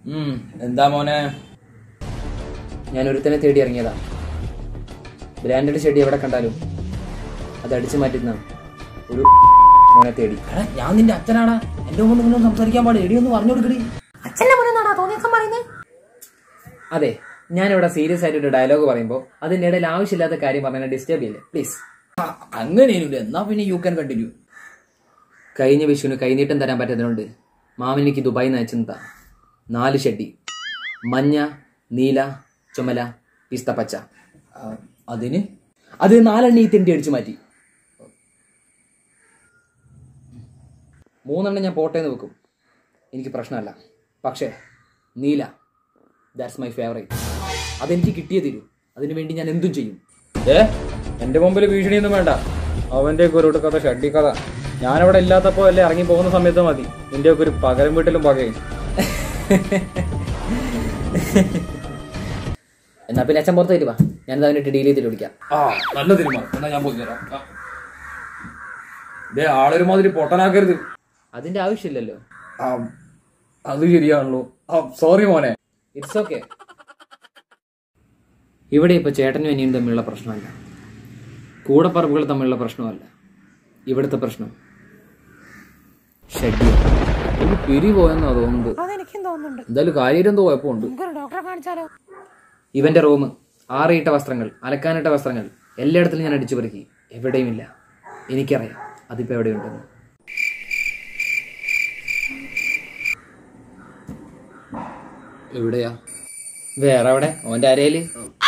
എന്താ മോനെ? ഞാൻ ഒരുത്തനെ തേടി ഇറങ്ങിയതാ. ബ്രാൻഡഡ് ഷെഡി എവിടെ കണ്ടാലും അത് അടിച്ചു മാറ്റുന്ന ഒരു മോനെ തേടി. ഞാൻ നിന്റെ അച്ഛനാണ്. എന്റെ മുമ്പ് നിങ്ങളൊന്നും സംസാരിക്കാൻ പാടില്ല. എടിയൊന്ന് പറഞ്ഞു കൊടുക്കടി. അച്ഛന്റെ മോനെന്നാണോ തോന്നിയ പറയുന്നത്? അതെ, ഞാനിവിടെ സീരിയസ് ആയിട്ടൊരു ഡയലോഗ് പറയുമ്പോൾ അതിന്റെ ഇടയിൽ ആവശ്യമില്ലാത്ത കാര്യം പറഞ്ഞാൽ ഡിസ്റ്റർബ് ചെയ്യില്ലേ പ്ലീസ്. അങ്ങനെയൊന്നുമില്ല. എന്നാ പിന്നെ യു ക്യാൻ കണ്ടിന്യൂ. കഴിഞ്ഞ വിഷുവിന് കൈനീട്ടം തരാൻ പറ്റുന്നതുകൊണ്ട് മാമനിക്ക് ദുബായിൽ നിന്ന് അയച്ചെന്താ 4 ഷെഡി. മഞ്ഞ, നീല, ചുമല, പിസ്ത പച്ച. അത് 4 ഈ തിണ്ടി അടിച്ചു മാറ്റി. 3 ഞാൻ പോട്ടേന്ന് വെക്കും, എനിക്ക് പ്രശ്നമല്ല. പക്ഷേ നീല, ദാറ്റ്സ് മൈ ഫേവറേറ്റ്. അതെനിക്ക് കിട്ടിയേ തരൂ. അതിനു വേണ്ടി ഞാൻ എന്തും ചെയ്യും. എന്റെ മുമ്പിൽ ഭീഷണിയൊന്നും വേണ്ട. അവന്റെ ഒക്കെ ഒരു കഥ ഷഡ്ഡി കഥ ഞാനവിടെ ഇല്ലാത്തപ്പോ അല്ലേ ഇറങ്ങി പോകുന്ന സമയത്ത് മതി. നിന്റെ ഒക്കെ ഒരു പകരം വീട്ടിലും പകയും. എന്നാ പിന്നെ അച്ഛൻ പുറത്ത് വരുവാ, ഞാനത് അവനിട്ട് ഡീൽ ചെയ്തിട്ട് വിളിക്കാം. നല്ല തീരുമാനം. എന്നാ ഞാൻ പോയി തരാം. ആളൊരുമാതിരി പൊട്ടനാക്കരുത്. അതിന്റെ ആവശ്യമില്ലല്ലോ. അത് ശരിയാണല്ലോ. സോറി മോനെ. It's okay. ഇവിടെ ഇപ്പൊ ചേട്ടനും അനിയനും തമ്മിലുള്ള പ്രശ്നമല്ല, കൂടപ്പറമ്പുകൾ തമ്മിലുള്ള പ്രശ്നമല്ല. ഇവിടുത്തെ പ്രശ്നം ഷെഡ്യൂൾ ഒരു പിരി പോയെന്നാ തോന്നുന്നത്. എന്തായാലും കാര്യം എന്തോ കുഴപ്പമുണ്ട്. ഇവന്റെ റൂം, ആറിയിട്ട വസ്ത്രങ്ങൾ, അലക്കാനിട്ട വസ്ത്രങ്ങൾ എല്ലായിടത്തിലും ഞാൻ അടിച്ചു പെറുക്കി. എവിടെയുമില്ല. എനിക്കറിയാം അതിപ്പോ എവിടെയുണ്ടെന്ന്. എവിടെയാ? വേറെ അവിടെ ഓന്റെ അരയില്.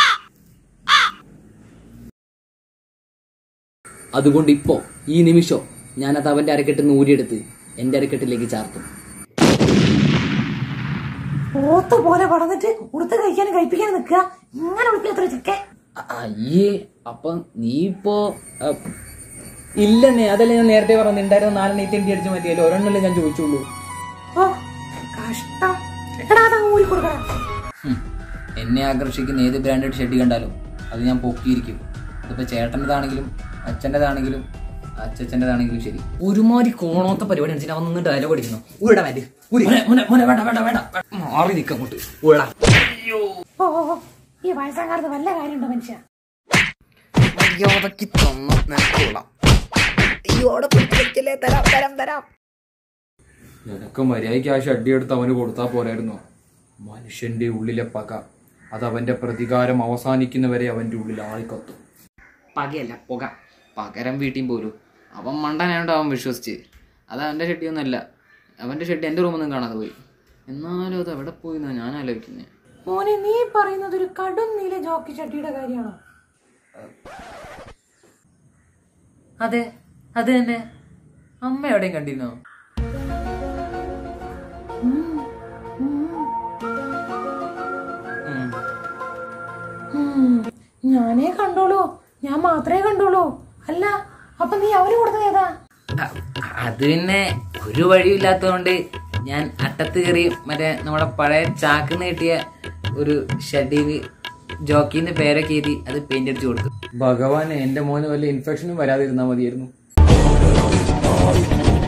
അതുകൊണ്ട് ഇപ്പോ ഈ നിമിഷോ ഞാനത് അവന്റെ അരക്കെട്ട് ഊരിയെടുത്ത് എന്റെ അരക്കെട്ടിലേക്ക് ചാർത്തും. പോലെ പടന്നിട്ട് ഉടുത്ത് കഴിക്കാനും കഴിപ്പിക്കാനും നിൽക്കുക. ഇങ്ങനെ വിളിക്കത്ര ചിക്കെ. അയ്യേ, അപ്പൊ നീ ഇപ്പോ ഇല്ലെന്നേ. അതല്ലേ ഞാൻ നേരത്തെ പറഞ്ഞിട്ടുണ്ടായിരുന്നു. 4 തിണ്ടി അടിച്ചു മാറ്റിയല്ലോ. ഒരെണ്ണല്ലേ ഞാൻ ചോദിച്ചുള്ളൂ. കഷ്ടം. എന്നെ ആകർഷിക്കുന്ന ഏത് ബ്രാൻഡഡ് ഷെഡി കണ്ടാലും അത് ഞാൻ പൊക്കിയിരിക്കും. അതിപ്പോ ചേട്ടൻ്റെതാണെങ്കിലും അച്ഛൻ്റെതാണെങ്കിലും അച്ഛൻ്റെതാണെങ്കിലും ശരി. ഒരുമാതിരി കോണോത്ത പരിപാടി അടിച്ചിട്ട് അവൻ നിന്ന് ഡയലോഗ് അടിക്കുന്നു. മാറി നിൽക്കാം അങ്ങോട്ട്. ഈ വയസ്സാകാലത്ത് വല്ല കാര്യമുണ്ടോ മനുഷ്യ? നിനക്ക് മര്യാദയ്ക്ക് ആ ഷഡ്ഡി എടുത്ത് അവന് കൊടുത്താൽ പോരായിരുന്നോ? മനുഷ്യന്റെ ഉള്ളിലെ പക അത് അവന്റെ പ്രതികാരം അവസാനിക്കുന്നവരെ അവന്റെ ഉള്ളിൽ ആളിക്കത്തും. പകയല്ല, പുക. പകരം വീട്ടിൽ പോലും അവൻ മണ്ടനായോണ്ട് അവൻ വിശ്വസിച്ച്. അത് അവൻ്റെ ഷെഡിയൊന്നുമല്ല. അവൻ്റെ ഷെഡ് എൻ്റെ റൂമൊന്നും കാണാതെ പോയി. എന്നാലും അത് എവിടെ പോയി എന്നാ ഞാൻ ആലോചിക്കുന്നത്. മോനെ, നീ പറയുന്നത് ഒരു കടും നീല ജോക്കി ഷഡ്ഡിയുടെ കാര്യമാണോ? അതെ, അത് തന്നെ. അമ്മ എവിടെയും കണ്ടിരുന്നോ? ഞാനേ കണ്ടോളൂ. ഞാൻ മാത്രമേ കണ്ടോളൂ. അല്ല, അപ്പൊ നീ അവന് കൊടുത്തത് ഏതാ? അത് പിന്നെ ഒരു വഴിയില്ലാത്തതുകൊണ്ട് ഞാൻ അട്ടത്ത് കയറി മറ്റേ നമ്മുടെ പഴയ ചാക്കിന്ന് കിട്ടിയ ഒരു ഷഡ്ഡിന് ജോക്കിന്ന് പേരൊക്കെ എഴുതി അത് പെയിന്റ് അടിച്ചു കൊടുത്തു. ഭഗവാൻ, എന്റെ മോന് വല്ല ഇൻഫെക്ഷനും വരാതിരുന്നാ മതിയായിരുന്നു.